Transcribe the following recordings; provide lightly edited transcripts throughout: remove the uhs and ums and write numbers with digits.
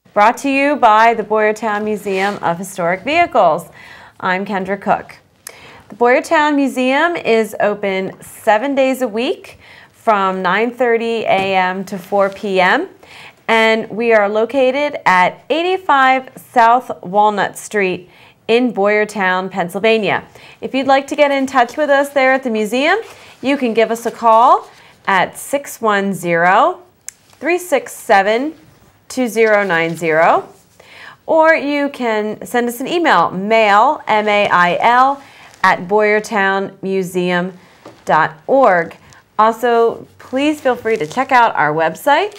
brought to you by the Boyertown Museum of Historic Vehicles. I'm Kendra Cook. The Boyertown Museum is open 7 days a week from 9:30 a.m. to 4 p.m. and we are located at 85 South Walnut Street in Boyertown, Pennsylvania. If you'd like to get in touch with us there at the museum, you can give us a call at 610-367-2090, or you can send us an email, mail, M-A-I-L, at boyertownmuseum.org. Also, please feel free to check out our website,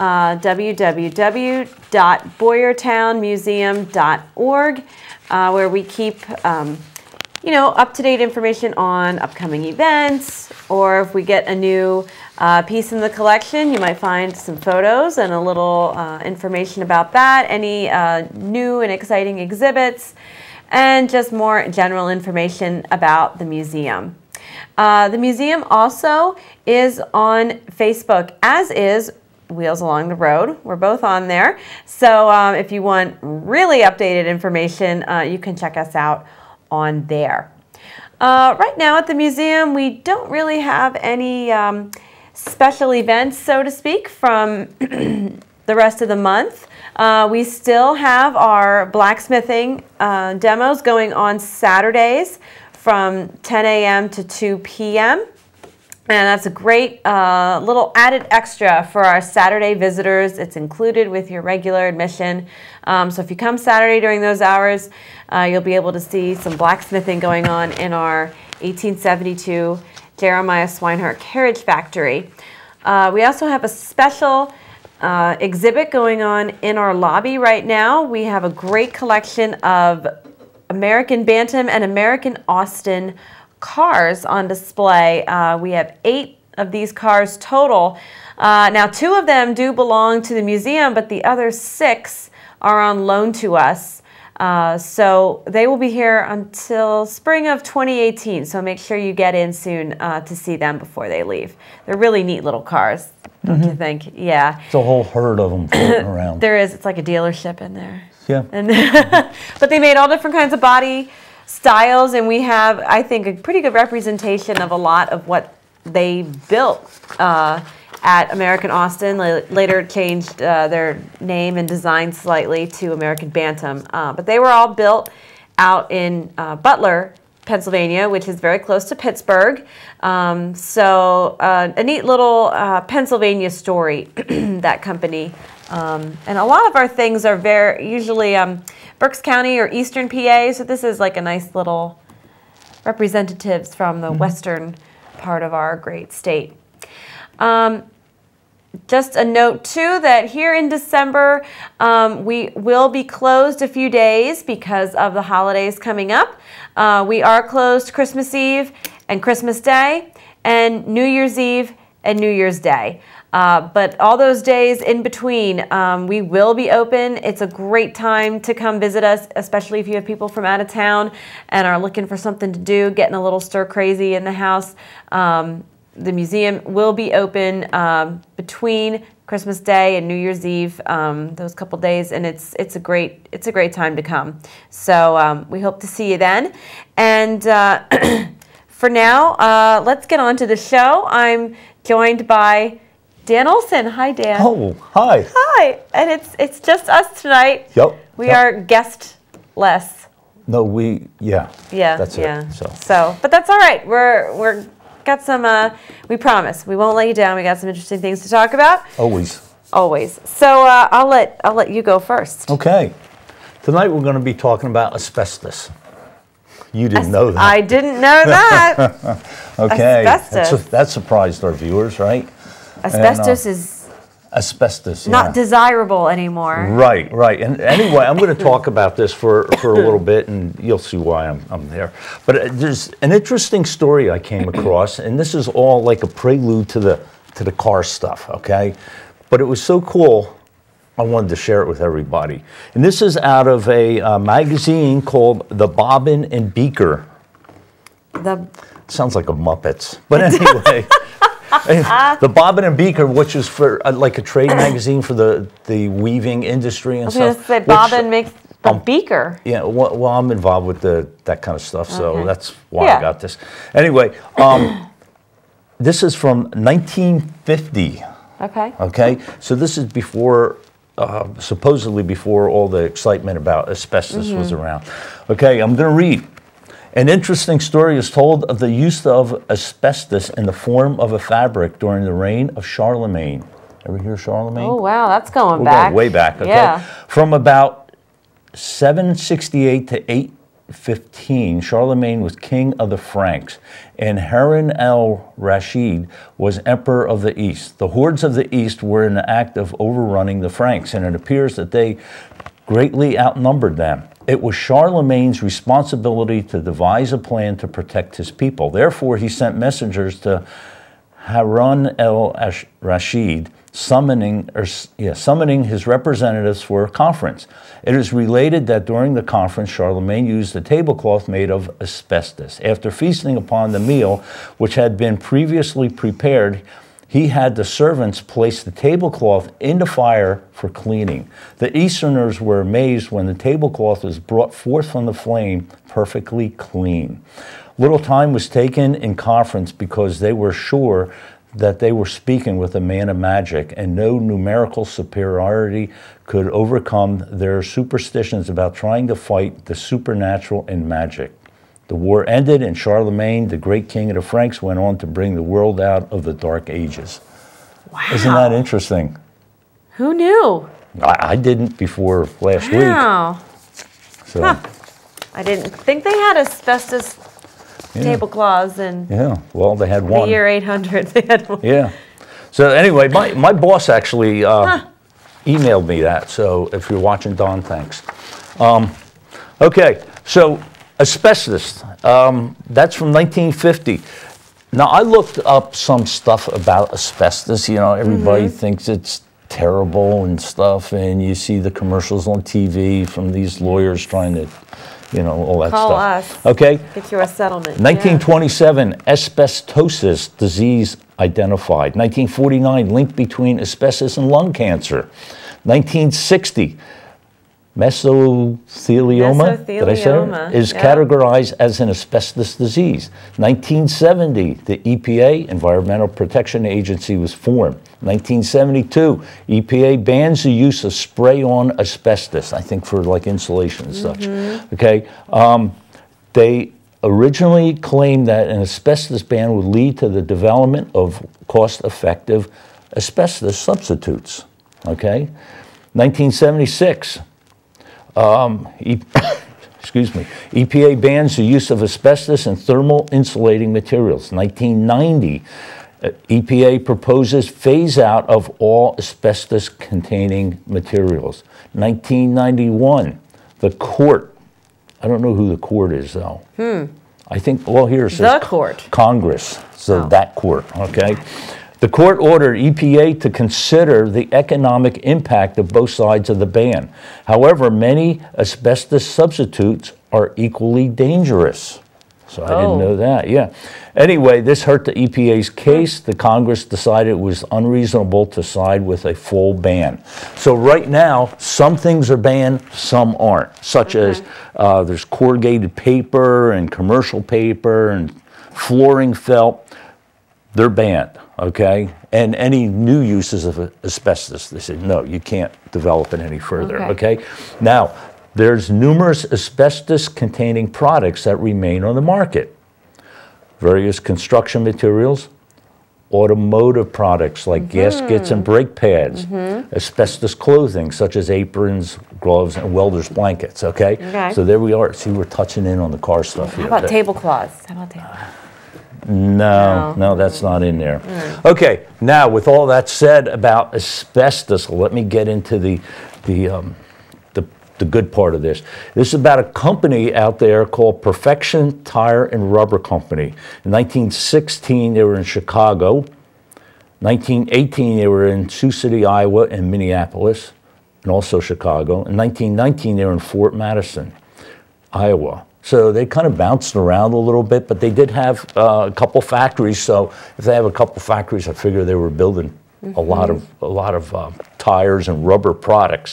www.boyertownmuseum.org, where we keep up-to-date information on upcoming events, or if we get a new piece in the collection, you might find some photos and a little information about that, any new and exciting exhibits, and just more general information about the museum. The museum also is on Facebook, as is Wheels Along the Road. We're both on there. So if you want really updated information, you can check us out on there. Right now at the museum, we don't really have any special events, so to speak, from the rest of the month. We still have our blacksmithing demos going on Saturdays from 10 a.m. to 2 p.m. And that's a great little added extra for our Saturday visitors. It's included with your regular admission. So if you come Saturday during those hours, you'll be able to see some blacksmithing going on in our 1872 Jeremiah Swinehart carriage factory. We also have a special exhibit going on in our lobby right now. We have a great collection of American Bantam and American Austin cars on display. We have 8 of these cars total. Now 2 of them do belong to the museum, but the other 6 are on loan to us. So they will be here until spring of 2018, so make sure you get in soon to see them before they leave. They're really neat little cars, don't you think? Yeah. It's a whole herd of them floating around. There is. It's like a dealership in there. Yeah. And but they made all different kinds of body styles, and we have, I think, a pretty good representation of a lot of what they built at American Austin. Later changed their name and design slightly to American Bantam. But they were all built out in Butler, Pennsylvania, which is very close to Pittsburgh. So a neat little Pennsylvania story, that company. And a lot of our things are usually Berks County or Eastern PA, so this is like a nice little representatives from the western part of our great state. Just a note too that here in December we will be closed a few days because of the holidays coming up. We are closed Christmas Eve and Christmas Day and New Year's Eve and New Year's Day. But all those days in between, we will be open. It's a great time to come visit us, especially if you have people from out of town and are looking for something to do, getting a little stir crazy in the house. The museum will be open between Christmas Day and New Year's Eve, those couple days, and it's a great time to come. So we hope to see you then. And for now, let's get on to the show. I'm joined by Dan Olsen. Hi, Dan. Oh, hi. Hi. And it's just us tonight. Yep. We are guest-less. No, yeah. Yeah. That's yeah. it. So, but that's all right. We're got some. We promise we won't let you down. We got some interesting things to talk about. Always. Always. So I'll let you go first. Okay. Tonight we're going to be talking about asbestos. You didn't know that. I didn't know that. Okay. Asbestos. That surprised our viewers, right? Asbestos is asbestos. not desirable anymore. Right, right. And anyway, I'm going to talk about this for a little bit, and you'll see why I'm there. But there's an interesting story I came across, and this is all like a prelude to the car stuff. Okay, but it was so cool, I wanted to share it with everybody. And this is out of a magazine called The Bobbin and Beaker. Sounds like a Muppets, but anyway. The Bobbin and Beaker, which is for like a trade magazine for the weaving industry and I was going stuff. to say Bobbin makes a beaker. Yeah, well, I'm involved with that kind of stuff, so that's why Yeah. I got this. Anyway, this is from 1950. Okay. Okay, so this is before, supposedly before all the excitement about asbestos was around. Okay, I'm going to read. An interesting story is told of the use of asbestos in the form of a fabric during the reign of Charlemagne. Ever hear Charlemagne? Oh, wow, that's going We're back. going way back, okay? Yeah. From about 768 to 815, Charlemagne was king of the Franks, and Harun al-Rashid was emperor of the East. The hordes of the East were in the act of overrunning the Franks, and it appears that they greatly outnumbered them. It was Charlemagne's responsibility to devise a plan to protect his people. Therefore, he sent messengers to Harun al-Rashid, summoning his representatives for a conference. It is related that during the conference, Charlemagne used a tablecloth made of asbestos. After feasting upon the meal, which had been previously prepared, he had the servants place the tablecloth in the fire for cleaning. The Easterners were amazed when the tablecloth was brought forth from the flame perfectly clean. Little time was taken in conference because they were sure that they were speaking with a man of magic, and no numerical superiority could overcome their superstitions about trying to fight the supernatural in magic. The war ended, and Charlemagne, the great king of the Franks, went on to bring the world out of the Dark Ages. Wow. Isn't that interesting? Who knew? I didn't before last week. Wow. So, Huh. I didn't think they had asbestos tablecloths in yeah, well, they had one. the year 800. They had one. Yeah. So anyway, my boss actually emailed me that. So if you're watching, Don, thanks. Okay, so asbestos, that's from 1950. Now, I looked up some stuff about asbestos. You know, everybody thinks it's terrible and stuff, and you see the commercials on TV from these lawyers trying to, you know, all that Call stuff. us. Okay? Get you a settlement. 1927, asbestosis disease identified. 1949, link between asbestos and lung cancer. 1960, mesothelioma, did I say it? Is categorized as an asbestos disease. 1970, the EPA, Environmental Protection Agency, was formed. 1972, EPA bans the use of spray-on asbestos, I think for like insulation and such. Okay, they originally claimed that an asbestos ban would lead to the development of cost-effective asbestos substitutes. Okay, 1976. Excuse me, EPA bans the use of asbestos in thermal insulating materials. 1990, EPA proposes phase out of all asbestos containing materials. 1991, the court, I don't know who the court is though. I think, well, here it says The court. Congress, so that court, okay? The court ordered EPA to consider the economic impact of both sides of the ban. However, many asbestos substitutes are equally dangerous. So I didn't know that, yeah. Anyway, this hurt the EPA's case. The Congress decided it was unreasonable to side with a full ban. So right now, some things are banned, some aren't, such as there's corrugated paper and commercial paper and flooring felt. They're banned, okay? And any new uses of asbestos, they said, no, you can't develop it any further, okay? Now, there's numerous asbestos-containing products that remain on the market. Various construction materials, automotive products like gaskets and brake pads, asbestos clothing such as aprons, gloves, and welder's blankets, okay? So there we are. See, we're touching in on the car stuff here. How about tablecloths? How about tablecloths? No, that's not in there. Okay, now with all that said about asbestos, let me get into the good part of this. This is about a company out there called Perfection Tire and Rubber Company. In 1916, they were in Chicago. 1918, they were in Sioux City, Iowa, and Minneapolis, and also Chicago. In 1919, they were in Fort Madison, Iowa. So they kind of bounced around a little bit, but they did have a couple factories. So if they have a couple factories, I figure they were building a lot of tires and rubber products.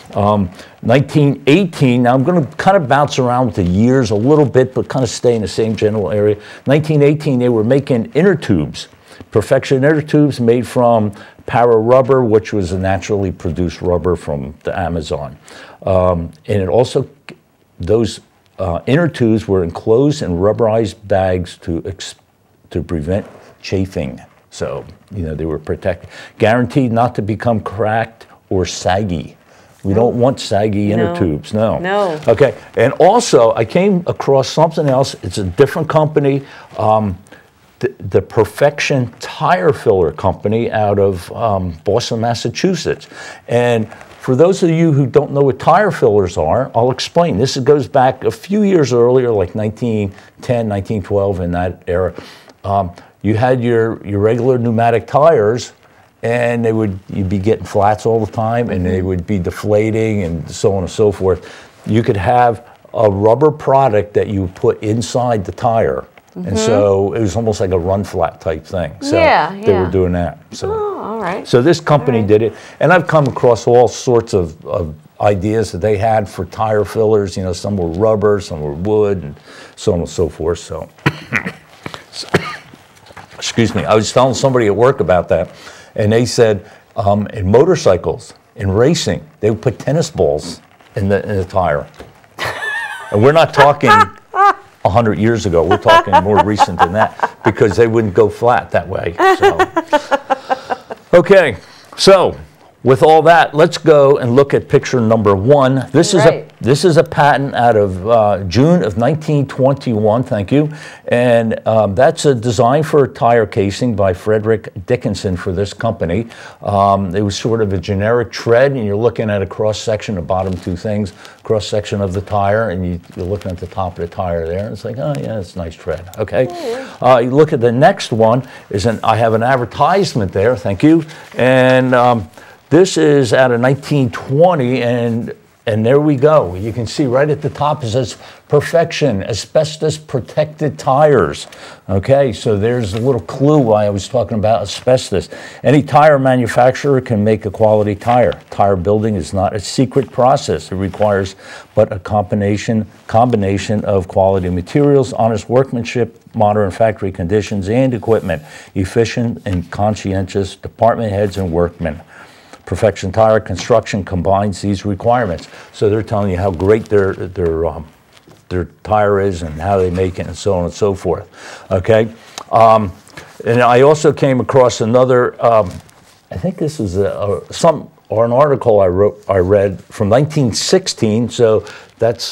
1918, now I'm going to kind of bounce around with the years a little bit, but kind of stay in the same general area. 1918, they were making inner tubes, Perfection inner tubes made from para rubber, which was a naturally produced rubber from the Amazon. And it also, those inner tubes were enclosed in rubberized bags to prevent chafing. So, you know, they were protected. Guaranteed not to become cracked or saggy. We don't want saggy inner tubes, no. No. Okay, and also I came across something else. It's a different company, the Perfection Tire Filler Company out of Boston, Massachusetts. And for those of you who don't know what tire fillers are, I'll explain. This goes back a few years earlier, like 1910, 1912, in that era. You had your regular pneumatic tires, and you'd be getting flats all the time, and they would be deflating and so on and so forth. You could have a rubber product that you put inside the tire. And so it was almost like a run flat type thing. So they were doing that. So, all right. So this company did it. And I've come across all sorts of ideas that they had for tire fillers. You know, some were rubber, some were wood, and so on and so forth. So, excuse me, I was telling somebody at work about that, and they said in motorcycles, in racing, they would put tennis balls in the tire. And we're not talking 100 years ago, we're talking more recent than that, because they wouldn't go flat that way. So. Okay, so with all that, let's go and look at picture number 1. This is a patent out of June of 1921, thank you. And that's a design for a tire casing by Frederick Dickinson for this company. It was sort of a generic tread, and you're looking at a cross-section, the bottom two things, cross-section of the tire, and you're looking at the top of the tire there, and it's like, oh yeah, it's a nice tread, okay? You look at the next one, I have an advertisement there, thank you, and this is out of 1920, and there we go. You can see right at the top it says Perfection Asbestos Protected Tires. Okay, so there's a little clue why I was talking about asbestos. Any tire manufacturer can make a quality tire. Tire building is not a secret process. It requires but a combination of quality materials, honest workmanship, modern factory conditions and equipment, efficient and conscientious department heads and workmen. Perfection Tire Construction combines these requirements. So they're telling you how great their tire is and how they make it and so on and so forth. Okay, and I also came across another. I think this is an article I read from 1916. So that's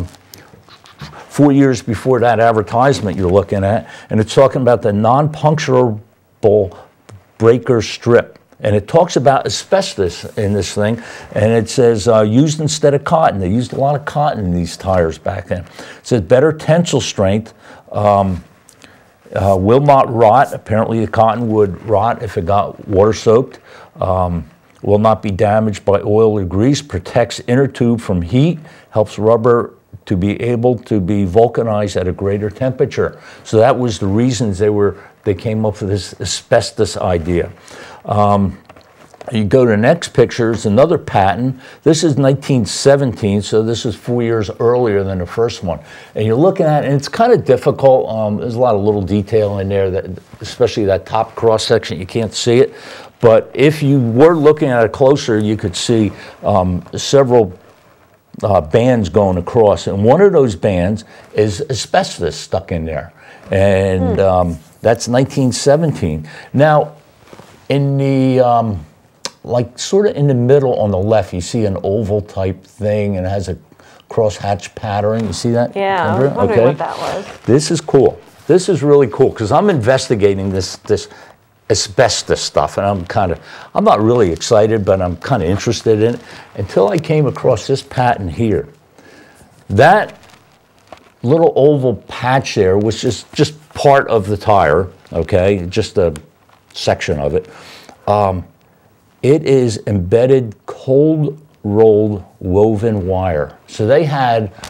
4 years before that advertisement you're looking at, and it's talking about the non-puncturable breaker strip. And it talks about asbestos in this thing, and it says used instead of cotton. They used a lot of cotton in these tires back then. It says better tensile strength, will not rot. Apparently the cotton would rot if it got water soaked. Will not be damaged by oil or grease, protects inner tube from heat, helps rubber to be able to be vulcanized at a greater temperature. So that was the reasons they came up with this asbestos idea. You go to the next picture, it's another patent. This is 1917, so this is 4 years earlier than the first one. And you're looking at it, and it's kind of difficult. There's a lot of little detail in there, that, especially that top cross section, you can't see it. But if you were looking at it closer, you could see several bands going across. And one of those bands is asbestos stuck in there. And that's 1917. Now, in the, like sort of in the middle on the left, you see an oval type thing, and it has a crosshatch pattern. You see that? Yeah, I was wondering what that was. This is cool. This is really cool, because I'm investigating this asbestos stuff, and I'm not really excited, but I'm kind of interested in it, until I came across this patent here. That little oval patch there was just part of the tire, okay, just a section of it. It is embedded cold rolled woven wire. So they had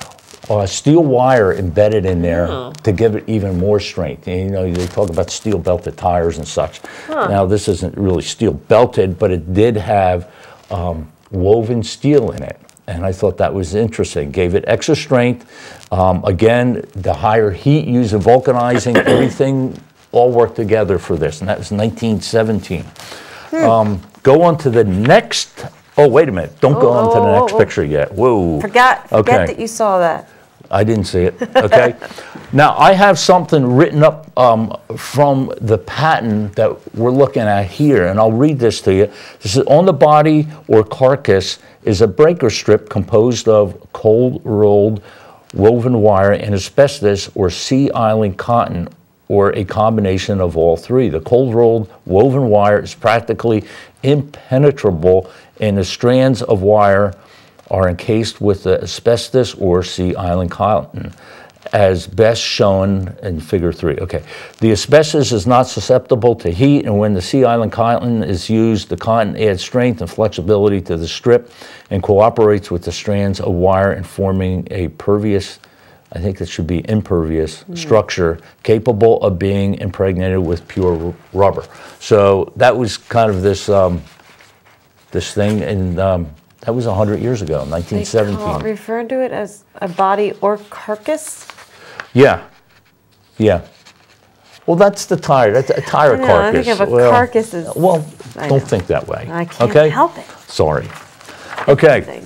steel wire embedded in there to give it even more strength. And, you know, they talk about steel belted tires and such. Now, this isn't really steel belted, but it did have woven steel in it. And I thought that was interesting. Gave it extra strength. Again, the higher heat used in vulcanizing, everything all worked together for this. And that was 1917. Go on to the next. Oh, wait a minute. Don't go on to the next picture yet. Whoa. Forget that you saw that. I didn't see it. Okay. Now, I have something written up from the patent that we're looking at here, and I'll read this to you. This is, on the body or carcass is a breaker strip composed of cold-rolled woven wire and asbestos or sea island cotton, or a combination of all three. The cold-rolled woven wire is practically impenetrable, and the strands of wire are encased with the asbestos or sea island cotton, as best shown in figure 3. Okay, the asbestos is not susceptible to heat, and when the sea island cotton is used, the cotton adds strength and flexibility to the strip and cooperates with the strands of wire in forming a pervious, I think it should be impervious, structure capable of being impregnated with pure rubber. So that was kind of this, this thing, and that was 100 years ago, 1917. They refer to it as a body or carcass? Yeah, yeah. Well, that's the tire. That's a tire carcass. I think of a carcass as... Well, don't think that way. I can't help it. Sorry. Okay.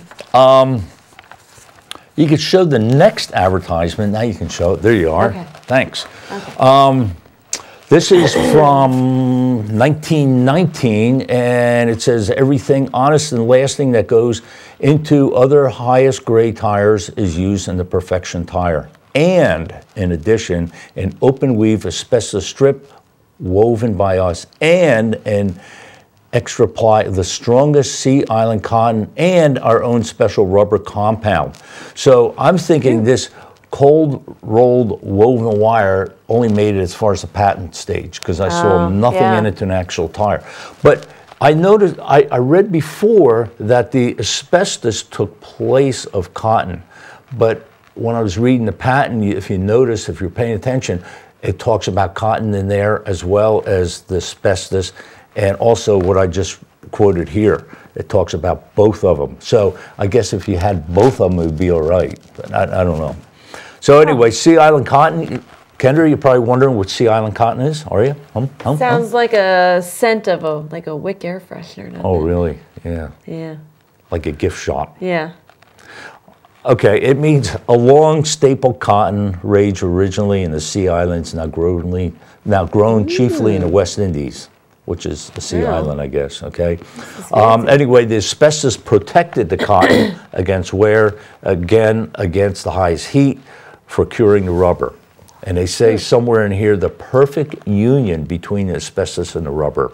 You could show the next advertisement. Now you can show it. There you are. Okay. Thanks. Okay. This is from 1919, and it says, everything honest and lasting that goes into other highest grade tires is used in the Perfection tire. And, in addition, an open weave asbestos strip woven by us, and an extra ply of the strongest sea island cotton, and our own special rubber compound. So I'm thinking this cold rolled woven wire only made it as far as the patent stage, because I saw nothing in it to an actual tire. But I noticed, I read before that the asbestos took place of cotton, but when I was reading the patent, if you notice, if you're paying attention, it talks about cotton in there as well as the asbestos, and also what I just quoted here. It talks about both of them. So I guess if you had both of them, it would be all right, but I don't know. So anyway, Sea Island cotton. Kendra, you're probably wondering what Sea Island cotton is, are you? Sounds like a scent of a wick air freshener. Oh, really? Yeah. Yeah. Like a gift shop. Yeah. Okay, it means a long staple cotton raised originally in the Sea Islands, now grown chiefly in the West Indies, which is a sea island, I guess, okay? Anyway, the asbestos protected the cotton against wear, again, against the highest heat for curing the rubber. And they say somewhere in here, the perfect union between the asbestos and the rubber.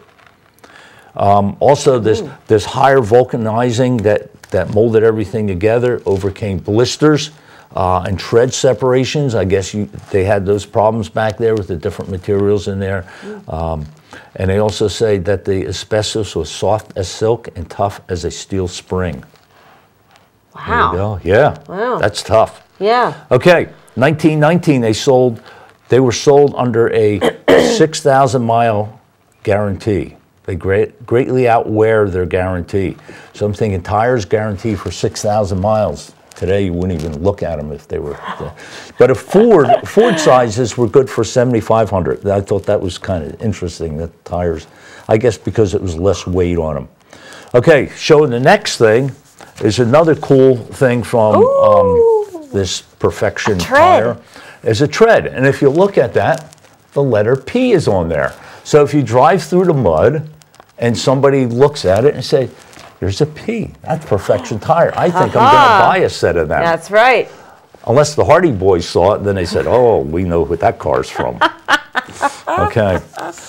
Also, this higher vulcanizing that molded everything together, overcame blisters and tread separations. I guess they had those problems back there with the different materials in there. And they also say that the asbestos was soft as silk and tough as a steel spring. Wow. There you go. Yeah. Wow. That's tough. Yeah. Okay. 1919, they were sold under a 6,000-mile guarantee. They greatly outwear their guarantee. So I'm thinking tires guaranteed for 6,000 miles. Today you wouldn't even look at them if they were. But if Ford sizes were good for 7,500. I thought that was kind of interesting. That tires, I guess, because it was less weight on them. Okay, showing the next thing is another cool thing from this Perfection tire. Is a tread, and if you look at that, the letter P is on there. So if you drive through the mud and somebody looks at it and say, there's a P, that's Perfection tire. I think I'm going to buy a set of them. That's right. Unless the Hardy Boys saw it, and then they said, oh, we know what that car's from. Okay.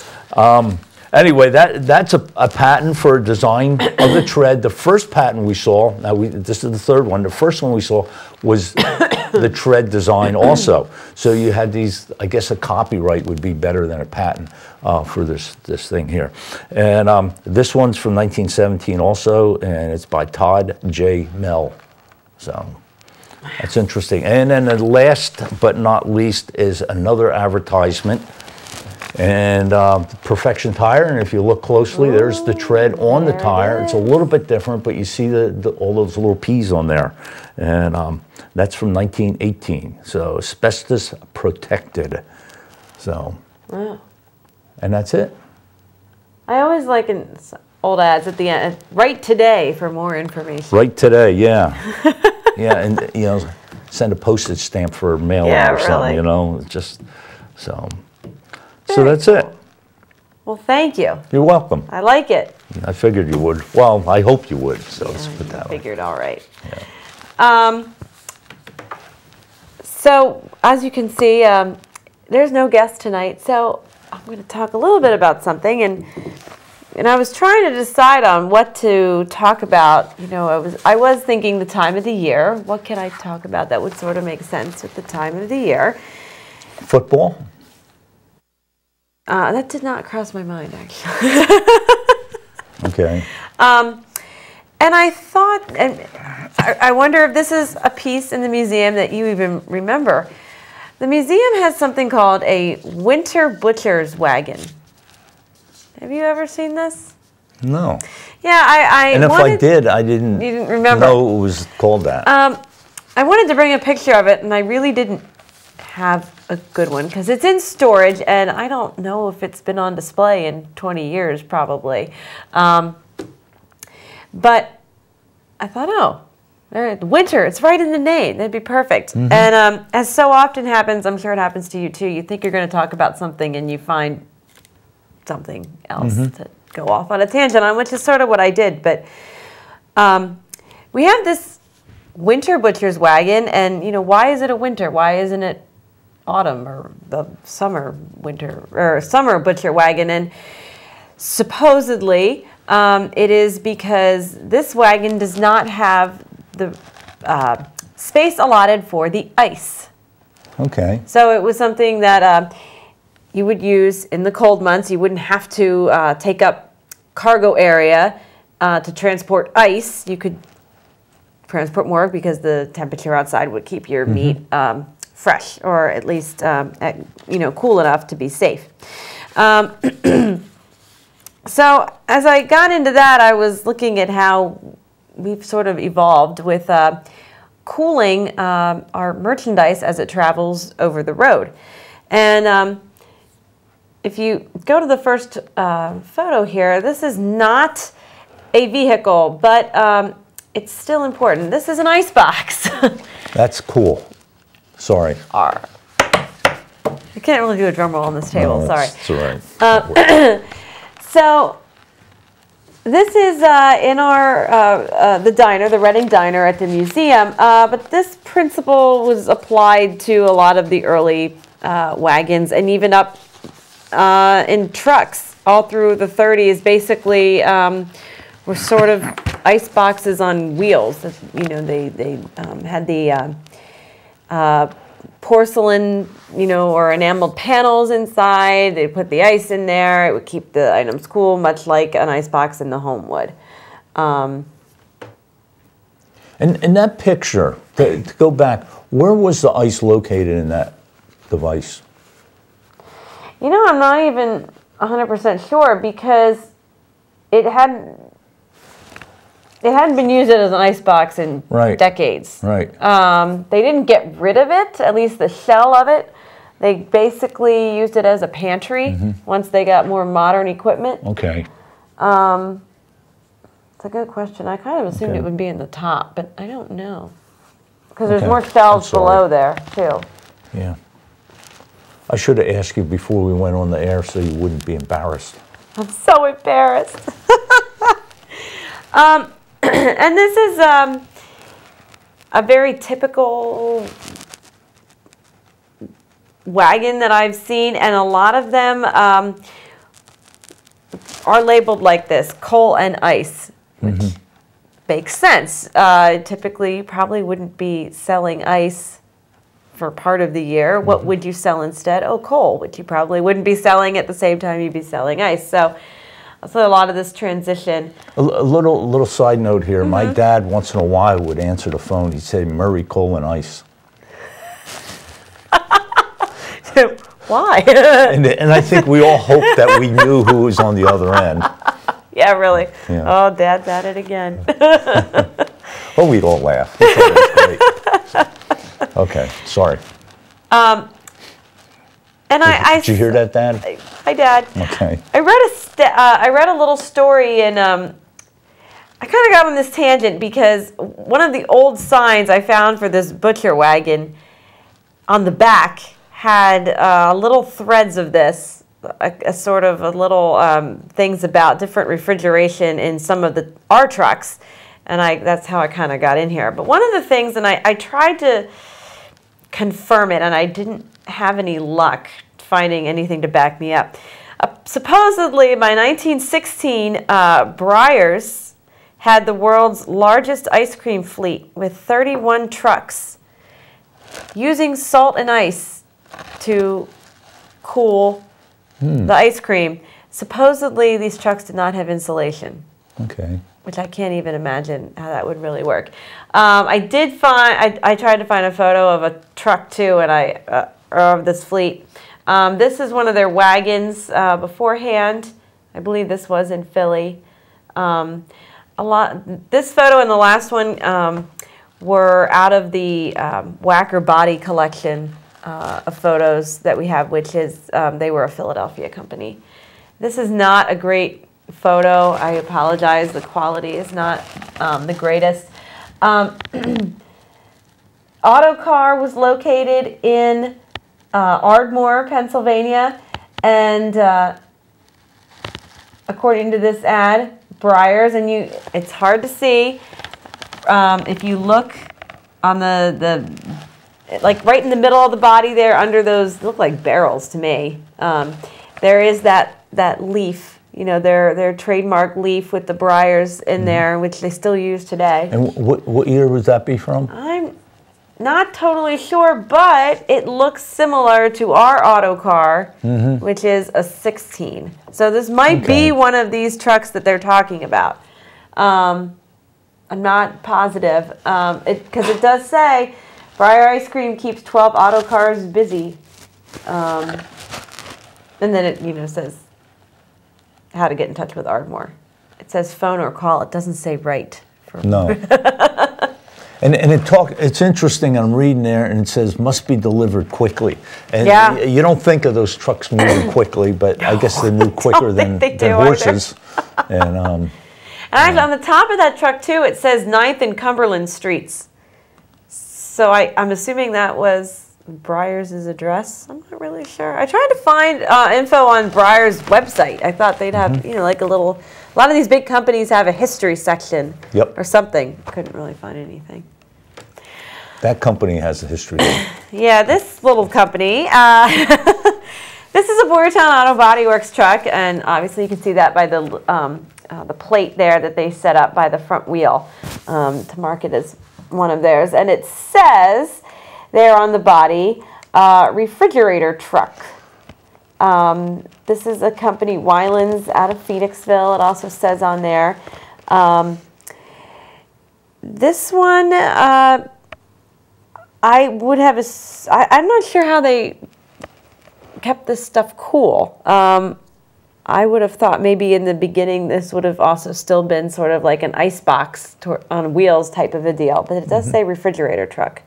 Anyway, that's a patent for design of the tread. The first patent we saw, this is the third one, the first one we saw was the tread design also. So you had these, I guess a copyright would be better than a patent for this thing here. And this one's from 1917 also, and it's by Todd J. Mell. So That's interesting. And then the last but not least is another advertisement. And Perfection Tire, and if you look closely, there's the tread on the tire. It's a little bit different, but you see all those little P's on there. And that's from 1918. So asbestos protected. So, wow. And that's it. I always like old ads at the end. Write today for more information. Right today, yeah. Yeah, and you know, send a postage stamp for mail or something, you know, just so. So that's it. Well, thank you. You're welcome. I like it. I figured you would. Well, I hope you would. So let's put that I figured, all right. Yeah. So as you can see, there's no guest tonight. So I'm going to talk a little bit about something, and I was trying to decide on what to talk about. You know, I was thinking the time of the year. What can I talk about that would sort of make sense with the time of the year? Football. That did not cross my mind, actually. Okay. And I thought, and I wonder if this is a piece in the museum that you even remember. The museum has something called a winter butcher's wagon. Have you ever seen this? No. Yeah, and if I did, I didn't. You didn't remember? know it was called that. I wanted to bring a picture of it, and I really didn't have a good one because it's in storage, and I don't know if it's been on display in 20 years, probably. But I thought, oh, winter, it's right in the name. That'd be perfect. Mm-hmm. And as so often happens, I'm sure it happens to you too, you think you're going to talk about something and you find something else to go off on a tangent on, which is sort of what I did. But we have this winter butcher's wagon, and you know, why is it a winter? Why isn't it autumn or the summer butcher wagon? And supposedly it is because this wagon does not have the space allotted for the ice. Okay. So it was something that you would use in the cold months. You wouldn't have to take up cargo area to transport ice. You could transport more because the temperature outside would keep your meat fresh, or at least cool enough to be safe. So as I got into that, I was looking at how we've sort of evolved with cooling our merchandise as it travels over the road. And if you go to the first photo here, this is not a vehicle, but it's still important. This is an ice box. That's cool. Sorry. R. I can't really do a drum roll on this table, sorry. That's all right. So this is in our the diner, the Reading Diner at the museum, but this principle was applied to a lot of the early wagons, and even up in trucks all through the 30s. Basically, were sort of ice boxes on wheels. You know, they had the porcelain, or enameled panels inside. They put the ice in there. It would keep the items cool, much like an ice box in the home would. And in that picture, to go back, where was the ice located in that device? I'm not even 100% sure, because it hadn't been used as an ice box in decades. Right. They didn't get rid of it, at least the shell of it. They basically used it as a pantry once they got more modern equipment. Okay. It's a good question. I kind of assumed it would be in the top, but I don't know. Because there's more shelves below there, too. Yeah. I should have asked you before we went on the air so you wouldn't be embarrassed. I'm so embarrassed. And this is a very typical wagon that I've seen, and a lot of them are labeled like this, coal and ice, which makes sense. Typically, you probably wouldn't be selling ice for part of the year. What would you sell instead? Oh, coal, which you probably wouldn't be selling at the same time you'd be selling ice. So So a lot of this transition. A little side note here. My dad once in a while would answer the phone. He'd say Murray colon ice. Why? and I think we all hoped that we knew who was on the other end. Yeah, really. Yeah. Oh, Dad's at it again. Oh, we'd all laugh. We thought it was great. Okay, sorry. And Did you hear that, Dad? Hi, Dad. Okay. I read a little story, and I kind of got on this tangent because one of the old signs I found for this butcher wagon on the back had little threads of this, a sort of a little things about different refrigeration in some of our trucks, and that's how I kind of got in here. But one of the things, and I tried to confirm it, and I didn't have any luck finding anything to back me up. Supposedly, by 1916, Breyers had the world's largest ice cream fleet with 31 trucks using salt and ice to cool the ice cream. Supposedly, these trucks did not have insulation. Okay. Which I can't even imagine how that would really work. I did find, I tried to find a photo of a truck too, and of this fleet. This is one of their wagons beforehand. I believe this was in Philly. This photo and the last one were out of the Wacker Body collection of photos that we have, which is, they were a Philadelphia company. This is not a great photo. I apologize. The quality is not the greatest. Autocar was located in Ardmore, Pennsylvania, and according to this ad, Breyers, and it's hard to see if you look on like right in the middle of the body there, under those look like barrels to me. There is that leaf. You know, their trademark leaf with the Breyers in there, which they still use today. And what year would that be from? I'm not totally sure, but it looks similar to our Autocar, which is a 16. So this might be one of these trucks that they're talking about. I'm not positive, because it does say Breyer Ice Cream keeps 12 Autocars busy. And then it says how to get in touch with Ardmore. It says phone or call. It doesn't say write. No. And it's interesting, I'm reading there, and it says must be delivered quickly. And you don't think of those trucks moving quickly, but I guess they move quicker than horses. And on the top of that truck, too, it says 9th and Cumberland Streets. So I'm assuming that was Breyers' address. I'm not really sure. I tried to find info on Breyers' website. I thought they'd have, like a lot of these big companies have a history section or something. Couldn't really find anything. That company has a history. Yeah, this little company. This is a Boyertown Auto Body Works truck, and obviously you can see that by the plate there that they set up by the front wheel to mark it as one of theirs. And it says there on the body, refrigerator truck. This is a company, Weiland's, out of Phoenixville. It also says on there. This one, I would have I'm not sure how they kept this stuff cool. I would have thought maybe in the beginning this would have also still been sort of like an ice box on wheels type of a deal, but it does say refrigerator truck.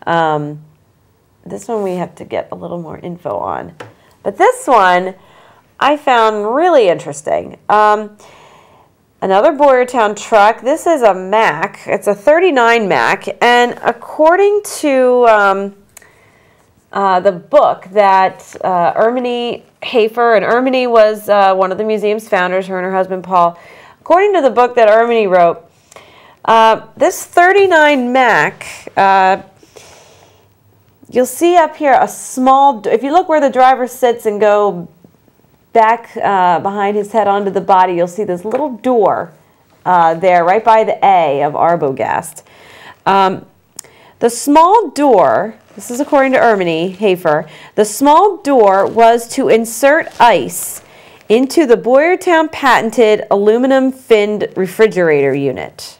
This one we have to get a little more info on. But this one I found really interesting. Another Boyertown truck. This is a Mack. It's a 39 Mack, and according to the book that Erminie Hafer, and Erminie was one of the museum's founders, her and her husband Paul. According to the book that Erminie wrote, this 39 Mack, you'll see up here a small, if you look where the driver sits and go back behind his head onto the body, you'll see this little door there right by the A of Arbogast. The small door, this is according to Erminie Hafer, the small door was to insert ice into the Boyertown patented aluminum finned refrigerator unit.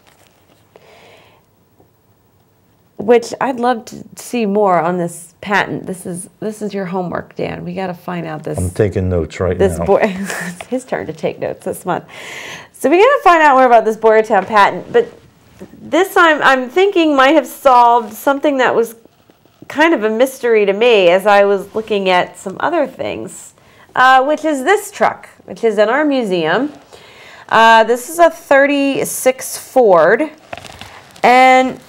Which I'd love to see more on this patent. This is your homework, Dan. We got to find out this. I'm taking notes right now. It's his turn to take notes this month. So we got to find out more about this Boyertown patent. But this I'm thinking might have solved something that was kind of a mystery to me as I was looking at some other things, which is this truck, which is in our museum. This is a 36 Ford, and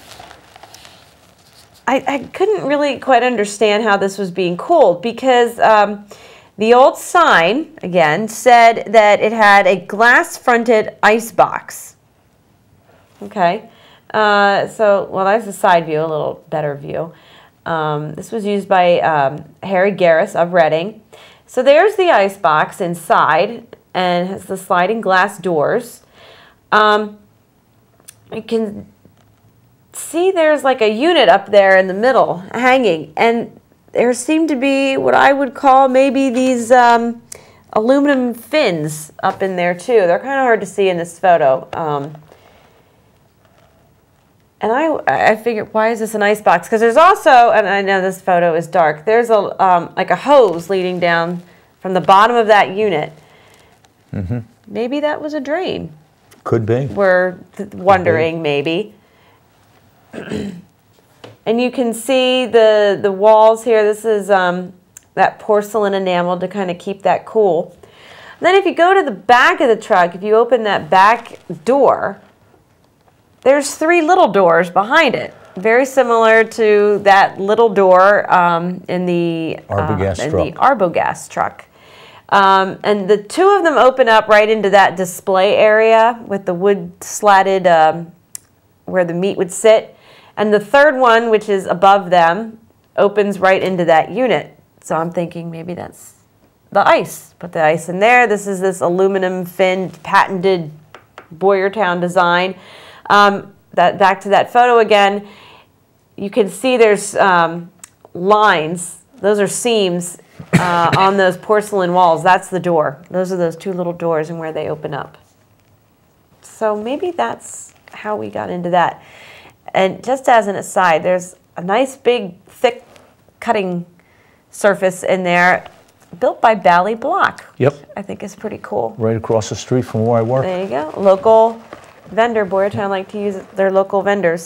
I couldn't really quite understand how this was being cooled because the old sign, again, said that it had a glass-fronted ice box. Okay, so, well, that's a side view, a little better view. This was used by Harry Garris of Reading. So there's the ice box inside and has the sliding glass doors. You can see there's like a unit up there in the middle hanging, and there seem to be what I would call maybe these aluminum fins up in there too. They're kind of hard to see in this photo. And I figured, why is this an ice box? Because there's also, and I know this photo is dark, there's a like a hose leading down from the bottom of that unit. Mm-hmm. Maybe that was a drain. Could be. We're wondering, maybe. And you can see the walls here. This is that porcelain enamel to kind of keep that cool. And then if you go to the back of the truck, if you open that back door, there's 3 little doors behind it, very similar to that little door in the Arbogast truck. And the 2 of them open up right into that display area with the wood slatted where the meat would sit. And the 3rd one, which is above them, opens right into that unit. So I'm thinking maybe that's the ice. Put the ice in there. This is this aluminum finned patented Boyertown design. Back to that photo again, you can see there's lines. Those are seams on those porcelain walls. That's the door. Those are those 2 little doors and where they open up. So maybe that's how we got into that. And just as an aside, there's a nice big thick cutting surface in there built by Bally Block. Yep. I think is pretty cool. Right across the street from where I work. There you go. Local vendor. Boyertown like to use their local vendors.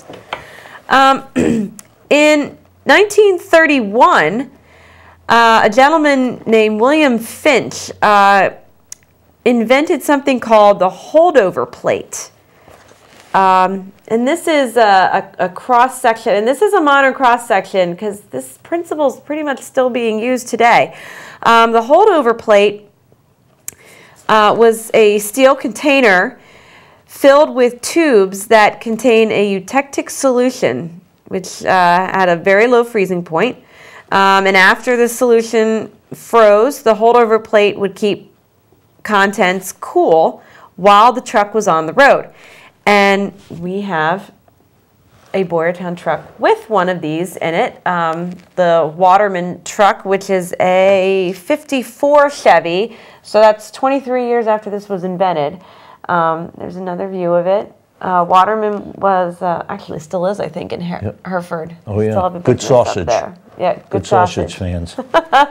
In 1931, a gentleman named William Finch invented something called the holdover plate. And this is a cross section, and this is a modern cross section because this principle is pretty much still being used today. The holdover plate was a steel container filled with tubes that contain a eutectic solution, which had a very low freezing point. And after the solution froze, the holdover plate would keep contents cool while the truck was on the road. And we have a Boyertown truck with one of these in it, the Waterman truck, which is a 54 Chevy. So that's 23 years after this was invented. There's another view of it. Waterman was, actually still is, I think, in Hereford. Oh, yeah. Good sausage. There. Yeah, good sausage fans. So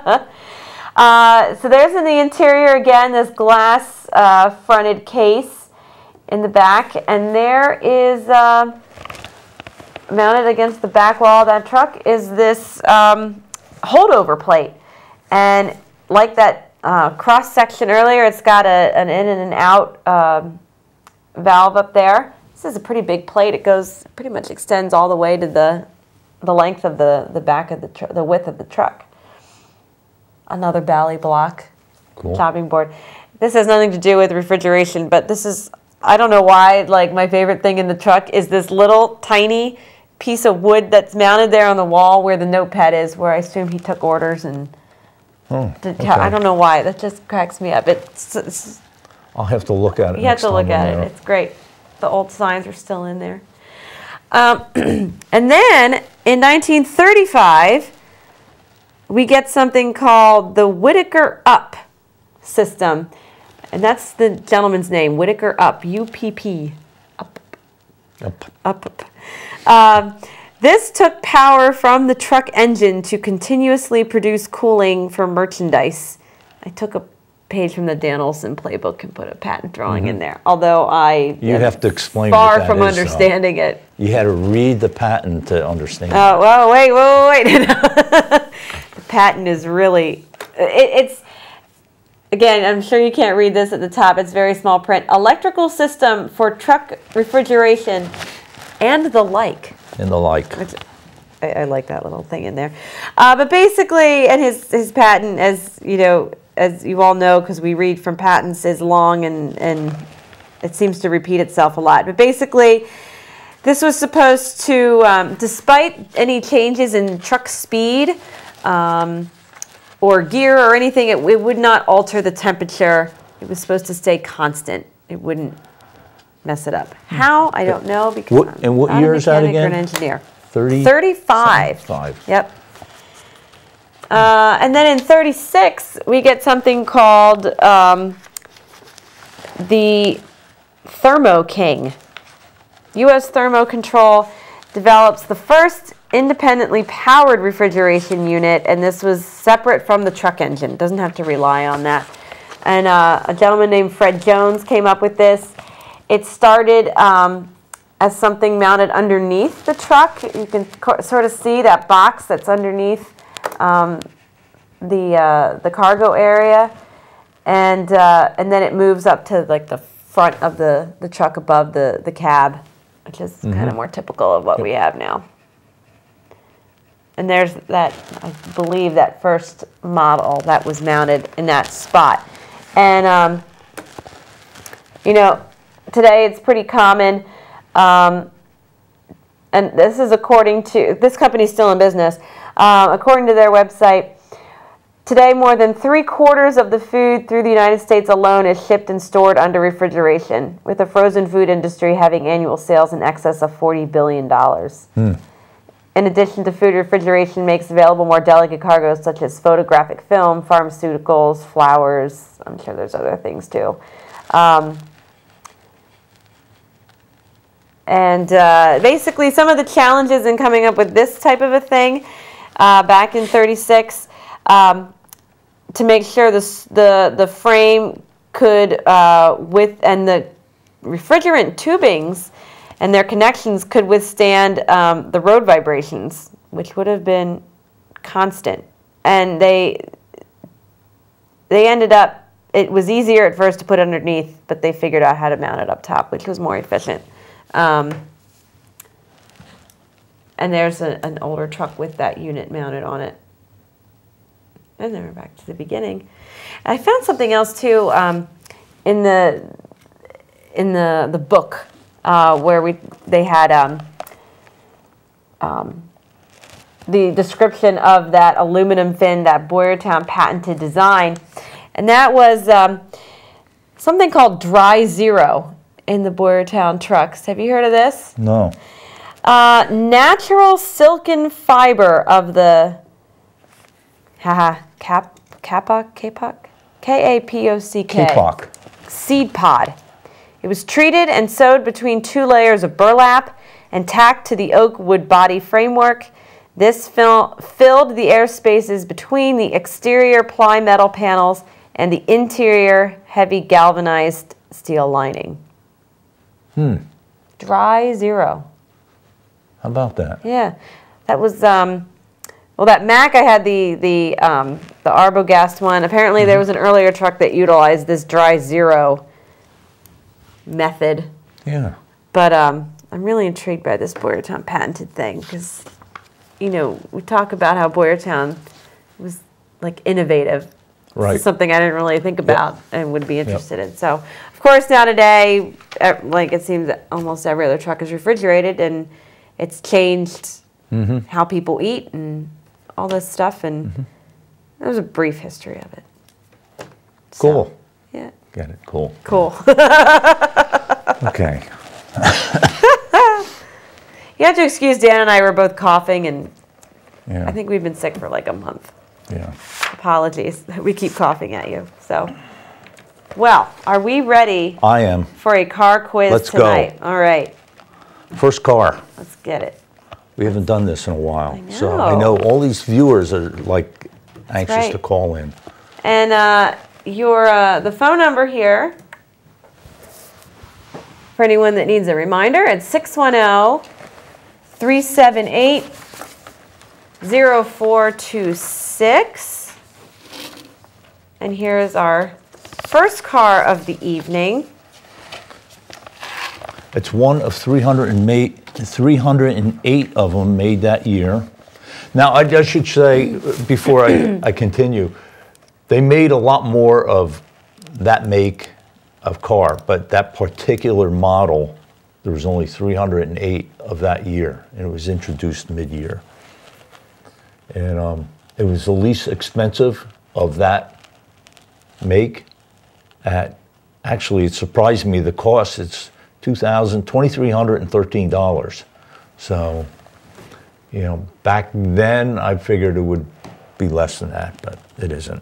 there's in the interior, again, this glass fronted case in the back, and there is mounted against the back wall of that truck is this holdover plate. And like that cross section earlier, it's got an in and an out valve up there. This is a pretty big plate. It goes, pretty much extends all the way to the length of the back of the width of the truck. Another Bally Block chopping board. This has nothing to do with refrigeration, but this is, I don't know why, like my favorite thing in the truck is this little tiny piece of wood that's mounted there on the wall where the notepad is, where I assume he took orders and I don't know why. That just cracks me up. It's I'll have to look at it. You have to look at it. It's great. The old signs are still in there. And then in 1935, we get something called the Whittaker Up system. And that's the gentleman's name, Whitaker Up, UPP. Up. This took power from the truck engine to continuously produce cooling for merchandise. I took a page from the Dan Olsen playbook and put a patent drawing in there, although you have to explain far what that from is, understanding it. You had to read the patent to understand it. Oh, well, wait. The patent is really, it's, again, I'm sure you can't read this at the top. It's very small print. Electrical system for truck refrigeration and the like. And the like. Which, I like that little thing in there. But basically, and his patent, as you all know, because we read from patents, is long and it seems to repeat itself a lot. But basically, this was supposed to, despite any changes in truck speed or gear or anything, it would not alter the temperature. It was supposed to stay constant. It wouldn't mess it up. How? I don't know, because and what year is that again? I'm an engineer. 35. Yep. And then in 36, we get something called the Thermo King. U.S. Thermo Control develops the first independently powered refrigeration unit, and this was separate from the truck engine. It doesn't have to rely on that. And a gentleman named Fred Jones came up with this. It started as something mounted underneath the truck. You can sort of see that box that's underneath the cargo area, and then it moves up to like the front of the truck above the cab, which is kind of more typical of what we have now. And there's that, I believe, that first model that was mounted in that spot. And today it's pretty common, and this is according to, this company's still in business, according to their website. Today, more than 3/4 of the food through the United States alone is shipped and stored under refrigeration, with the frozen food industry having annual sales in excess of $40 billion. In addition to food, refrigeration makes available more delicate cargoes such as photographic film, pharmaceuticals, flowers. I'm sure there's other things too. Basically, some of the challenges in coming up with this type of a thing back in 36, to make sure the frame could, and the refrigerant tubings and their connections could withstand the road vibrations, which would have been constant. And they ended up, it was easier at first to put underneath, but they figured out how to mount it up top, which was more efficient. And there's an older truck with that unit mounted on it. And then we're back to the beginning. And I found something else too in the book where they had the description of that aluminum fin, that Boyertown patented design, and that was something called Dry Zero in the Boyertown trucks. Have you heard of this? No. Natural silken fiber of the K-A-P-O-C-K seed pod. It was treated and sewed between 2 layers of burlap and tacked to the oak wood body framework. This filled the air spaces between the exterior ply metal panels and the interior heavy galvanized steel lining. Dry Zero. How about that? Yeah, that was well, that Mac, I had the Arbogast one. Apparently, there was an earlier truck that utilized this Dry Zero method. Yeah. But I'm really intrigued by this Boyertown patented thing because, we talk about how Boyertown was like innovative. Right. This is something I didn't really think about and would be interested in. So, of course, now today, like it seems that almost every other truck is refrigerated, and it's changed how people eat and all this stuff. And that was a brief history of it. Cool. So, yeah. Get it. Cool. Cool. Okay. You have to excuse Dan and I were both coughing, and Yeah. I think we've been sick for like a month. Yeah. Apologies. We keep coughing at you. So Well, are we ready I am. for a car quiz Let's tonight? go. All right, First car. let's get it. We haven't done this in a while. I So I know all these viewers are like anxious right. to call in. And the phone number here, for anyone that needs a reminder, it's 610-378-0426. And here's our first car of the evening. It's one of 308 of them made that year. Now, I should say, before I continue, they made a lot more of that make of car, but that particular model, there was only 308 of that year, and it was introduced mid-year. And it was the least expensive of that make. Actually, it surprised me, the cost, it's $2,313. So, you know, back then I figured it would be less than that, but it isn't.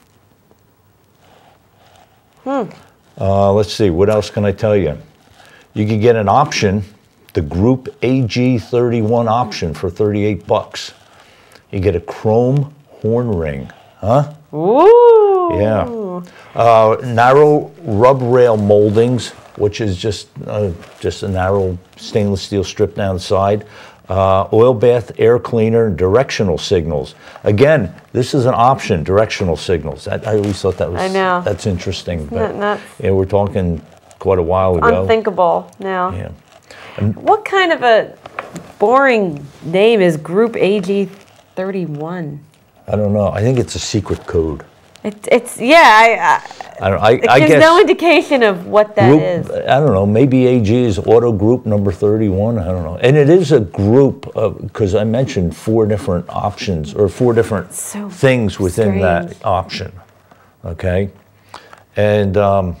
Let's see, what else can I tell you? You can get an option, the Group AG31 option for 38 bucks. You get a chrome horn ring, huh? Ooh. Yeah. Narrow rub rail moldings, which is just a narrow stainless steel strip down the side. Oil bath, air cleaner, directional signals. Again, this is an option, directional signals. I always thought that was, I know. That's interesting. Isn't that nuts? Yeah, we're talking quite a while ago. Unthinkable now. Yeah. What kind of a boring name is Group AG31? I don't know. I think it's a secret code. It's yeah. I There's guess no indication of what that is. I don't know. Maybe AG is auto group number 31. I don't know. And it is a group because I mentioned 4 different options or 4 different things within that option. Okay. And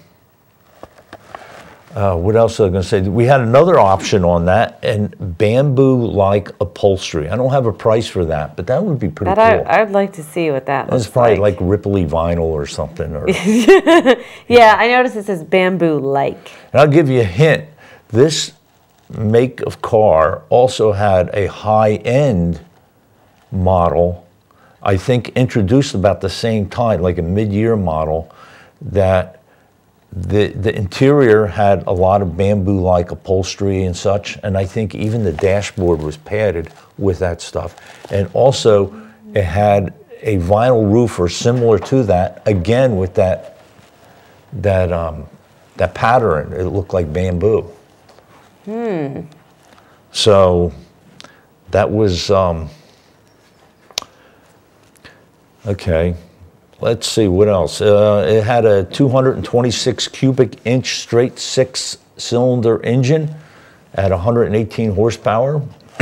what else was I going to say? We had another option on that, and bamboo-like upholstery. I don't have a price for that, but that would be pretty cool. I'd like to see what that looks It's probably like. like Ripley vinyl or something. Or, Yeah, I noticed it says bamboo-like. and I'll give you a hint. This make of car also had a high-end model, I think introduced about the same time, like a mid-year model, that the interior had a lot of bamboo-like upholstery and such, and I think even the dashboard was padded with that stuff. And also, it had a vinyl roof or similar to that, again with that pattern. It looked like bamboo. So that was okay. Let's see, what else? It had a 226 cubic inch straight 6-cylinder engine at 118 horsepower.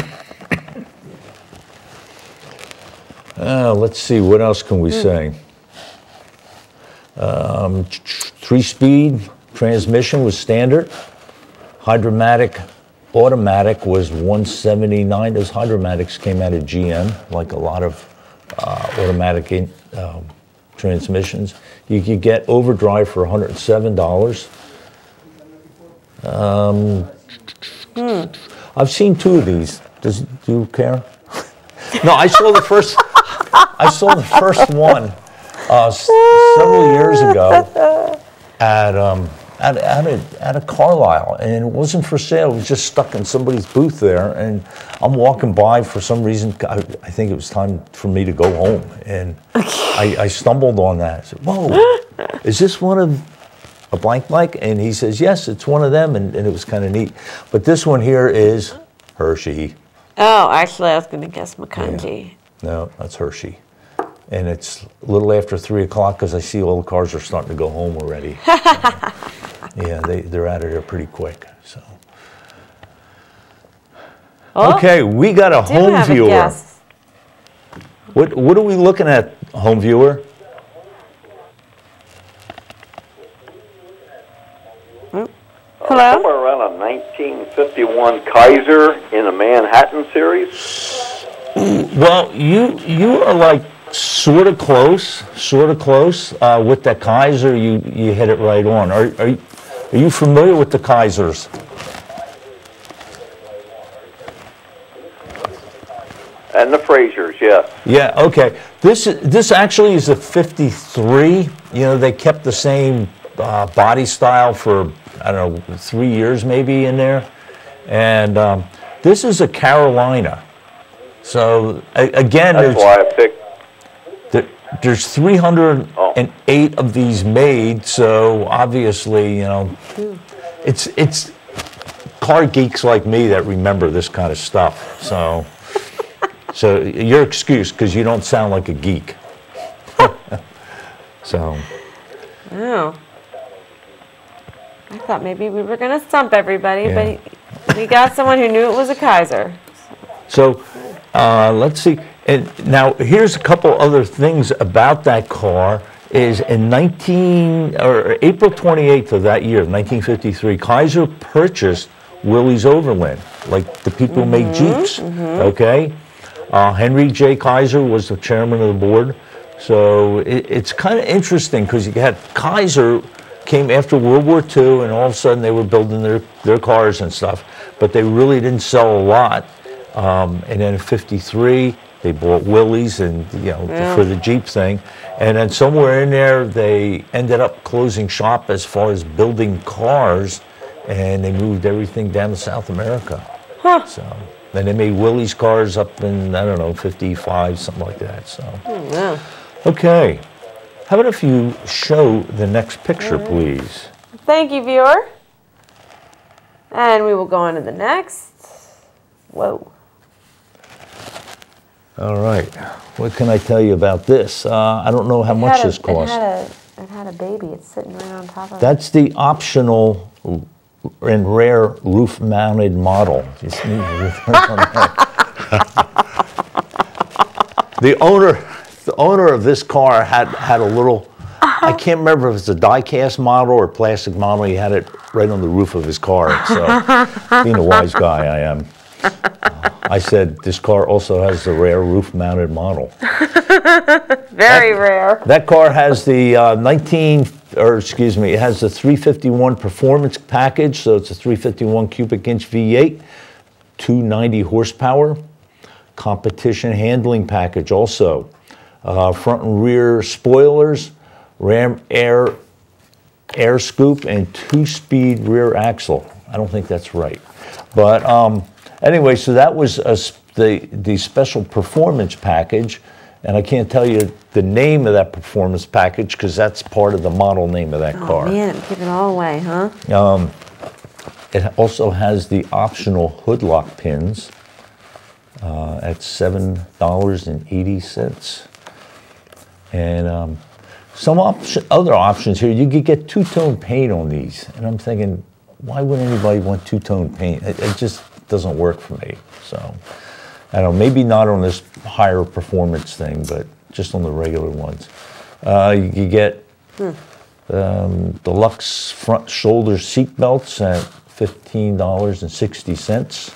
Let's see, what else can we say? 3-speed transmission was standard. Hydromatic automatic was 179. Those hydromatics came out of GM, like a lot of automatic transmissions. You could get overdrive for $107. I've seen 2 of these. Do you care? No, I saw the first. I saw the first one several years ago at a Carlisle, and it wasn't for sale. It was just stuck in somebody's booth there, and I'm walking by for some reason. I think it was time for me to go home, and I stumbled on that. I said, "Whoa, is this one of a blank blank?" And he says, "Yes, it's one of them," and it was kind of neat. But this one here is Hershey. Oh, actually, I was going to guess McCungy. Yeah. No, that's Hershey. And it's a little after 3 o'clock because I see all the cars are starting to go home already. Yeah, they're out of there pretty quick. So, okay, we got a home viewer. What are we looking at, home viewer? Hello? Somewhere around a 1951 Kaiser in the Manhattan series. Well, you are like Sort of close, sort of close. With the Kaiser, you hit it right on. Are you familiar with the Kaisers? And the Frasers, yes. Yeah, okay. This actually is a 53. You know, they kept the same body style for, I don't know, 3 years maybe in there. And this is a Carolina. So, again, That's why I picked. There's 308 of these made, so obviously, you know, it's car geeks like me that remember this kind of stuff. So your excuse, because you don't sound like a geek. So. Oh. I thought maybe we were going to stump everybody, Yeah. but we got someone who knew it was a Kaiser. So let's see. And now here's a couple other things about that car. Is in April 28th of that year, 1953, Kaiser purchased Willys Overland, like the people who make Jeeps. Okay. Henry J. Kaiser was the chairman of the board. So it's kind of interesting because you had Kaiser came after World War II, and all of a sudden they were building their cars and stuff, but they really didn't sell a lot. And then in '53, they bought Willys, and for the Jeep thing. And then somewhere in there, they ended up closing shop as far as building cars, and they moved everything down to South America. Huh. So then they made Willys cars up in, I don't know, 55, something like that. So, Yeah. Okay. How about if you show the next picture, please? Thank you, viewer. And we will go on to the next. Whoa. All right. What can I tell you about this? I don't know how much this cost. It had a baby. It's sitting right on top of it. That's the optional and rare roof-mounted model. Just need to return on that. The owner of this car had a little. I can't remember if it's a die-cast model or plastic model. He had it right on the roof of his car. So, being a wise guy I am, I said this car also has the rare roof-mounted model. Very rare. That car has the it has the 351 performance package, so it's a 351 cubic inch V8, 290 horsepower, competition handling package also, front and rear spoilers, ram air scoop, and 2-speed rear axle. I don't think that's right, but anyway, so that was the special performance package. And I can't tell you the name of that performance package because that's part of the model name of that car. Oh man, give it all away, huh? It also has the optional hood lock pins at $7.80. And some other options here, you could get two-tone paint on these. And I'm thinking, why would anybody want two-tone paint? It just doesn't work for me. So I don't know, maybe not on this higher performance thing, but just on the regular ones. You get deluxe front shoulder seat belts at $15.60.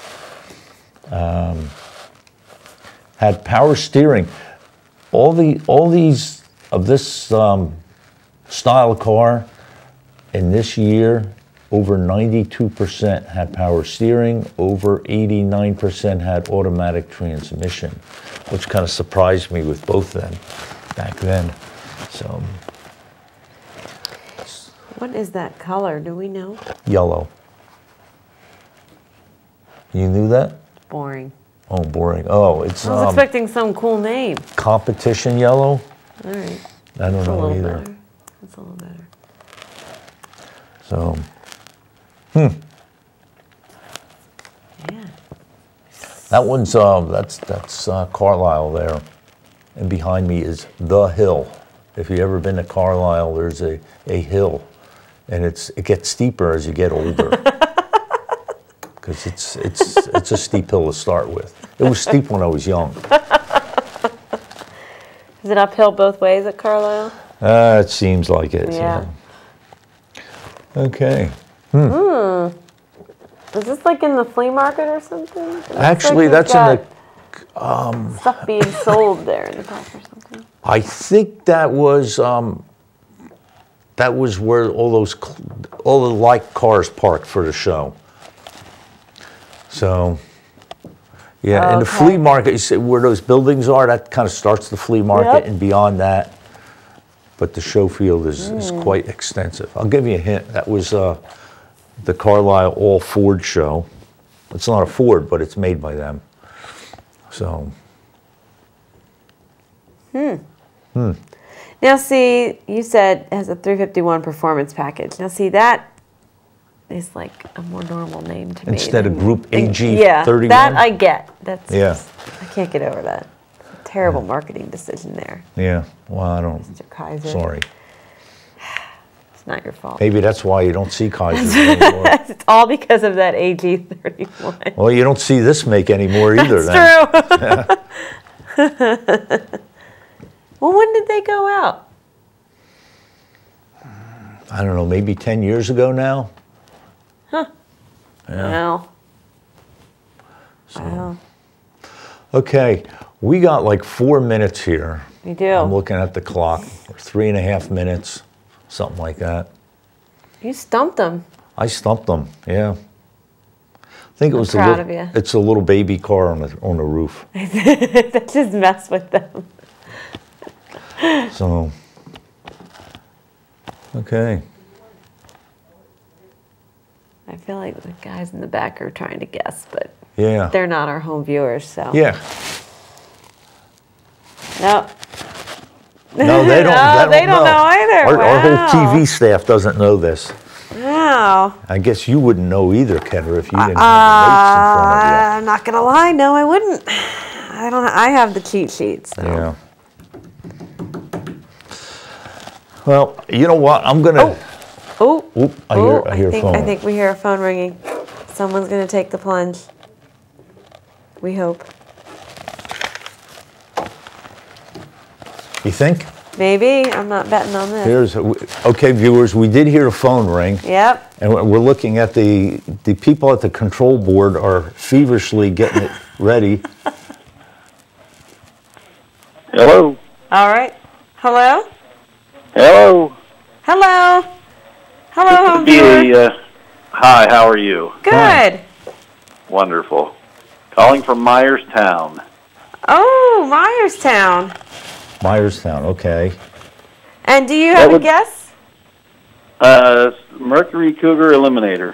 Had power steering. All these of this style car in this year, over 92% had power steering, over 89% had automatic transmission, which kind of surprised me with both of them back then. So, What is that color? Do we know? yellow. You knew that? Boring. Oh, boring. Oh, it's I was expecting some cool name. competition yellow. All right. I don't It's a know little either. better. It's a little better. So, Yeah. that one's that's Carlisle there, and behind me is the hill. If you've ever been to Carlisle, there's a hill, and it gets steeper as you get older, because it's a steep hill to start with. It was steep when I was young. Is it uphill both ways at Carlisle? It seems like it. Yeah. Okay. Is this like in the flea market or something? It looks Actually, like that's you've Stuff being sold there in the back or something. I think that was where all the like cars parked for the show. So, yeah, and the flea market, you see where those buildings are, that kind of starts the flea market and beyond that. But the show field is quite extensive. I'll give you a hint. That was the Carlisle All Ford show. It's not a Ford, but it's made by them. So. Now, see, you said it has a 351 performance package. Now, see, that is like a more normal name to me. Instead of Group AG31? Yeah, that I get. That's Yeah. I can't get over that. Terrible marketing decision there. Yeah, well, I don't. Mr. Kaiser. Sorry. It's not your fault. Maybe that's why you don't see Kaisers anymore. It's all because of that AG31. Well, you don't see this make anymore either. That's true. Well, when did they go out? I don't know, maybe 10 years ago now? Huh. Yeah. Wow. So. Wow. Okay, we got like 4 minutes here. We do. I'm looking at the clock, 3.5 minutes, something like that. You stumped them. I stumped them, yeah. I think it was proud of you. It's a little baby car on the roof. That just mess with them. So, okay. I feel like the guys in the back are trying to guess, but Yeah. they're not our home viewers, so. Yeah. Nope. No, they don't. No, they don't know either. Our whole Wow. TV staff doesn't know this. Wow. I guess you wouldn't know either, Kendra, if you didn't have the notes in front of I'm not gonna lie. No, I wouldn't. I don't. I have the cheat sheets. So. you. Yeah. Well, you know what? I'm gonna. Oh. Oop, I hear a phone. I think we hear a phone ringing. Someone's gonna take the plunge. We hope. You think? Maybe. I'm not betting on this. Okay, viewers. We did hear a phone ring. Yep. And we're looking at the people at the control board are feverishly getting it ready. Hello? All right. Hello. Hello? Hello. Hello, home viewer. Hi, how are you? Good. Hi. Wonderful. Calling from Myerstown. Oh, Myerstown. Myerstown, okay. And do you have a guess? Mercury Cougar Eliminator.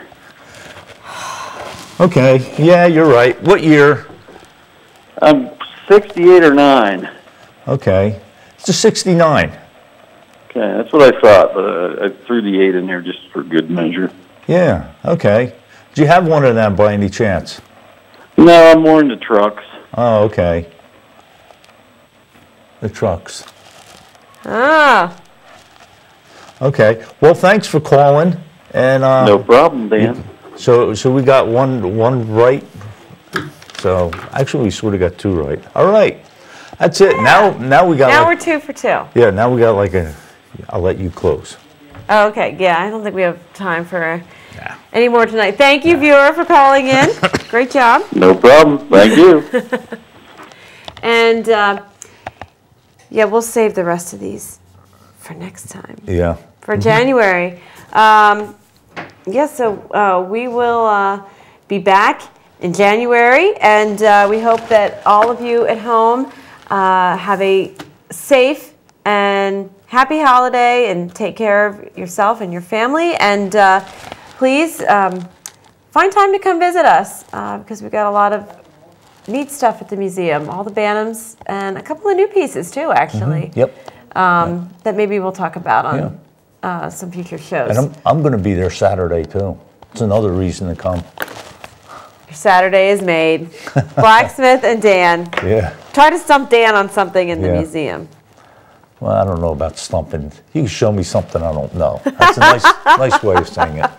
Okay, yeah, you're right. What year? 68 or 9. Okay. It's a 69. Okay, that's what I thought, but I threw the 8 in there just for good measure. Yeah, okay. Do you have one of them by any chance? No, I'm more into trucks. Oh, okay. The trucks. Ah. Okay. Well, thanks for calling. And No problem, Dan. so we got one right. So actually, we sort of got 2 right. All right. That's it. Yeah. Now we got. Now we're 2 for 2. Yeah. Now we got like a. I'll let you close. Oh, okay. Yeah, I don't think we have time for any more tonight. Thank you, viewer, for calling in. Great job. No problem. Thank you. And yeah, we'll save the rest of these for next time. Yeah. For January. Yeah, so we will be back in January, and we hope that all of you at home have a safe and happy holiday, and take care of yourself and your family. And please find time to come visit us, because we've got a lot of neat stuff at the museum, all the Bantams, and a couple of new pieces too, actually. Yep. That maybe we'll talk about on some future shows. And I'm going to be there Saturday too. It's another reason to come. Your Saturday is made. Blacksmith and Dan. Yeah. Try to stump Dan on something in the Yeah. museum. Well, I don't know about stumping. You can show me something I don't know. That's a nice way of saying it.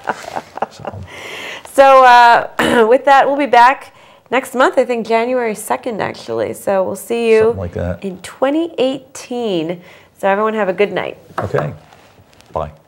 So with that, we'll be back next month, I think January 2nd, actually. So we'll see you Something like that. in 2018. So everyone have a good night. Okay. Bye.